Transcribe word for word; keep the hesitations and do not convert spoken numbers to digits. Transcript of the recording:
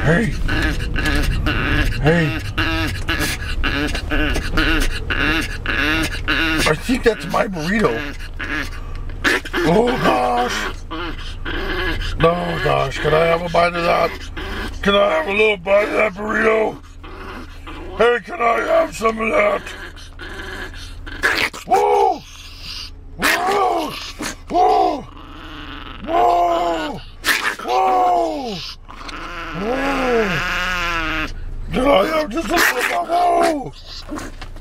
Hey. Hey. I think that's my burrito. Oh gosh. Oh gosh, can I have a bite of that? Can I have a little bite of that burrito? Hey, can I have some of that? Whoa! Whoa! Whoa! Whoa! Whoa! Whoa! Can I have just a little bit? Whoa!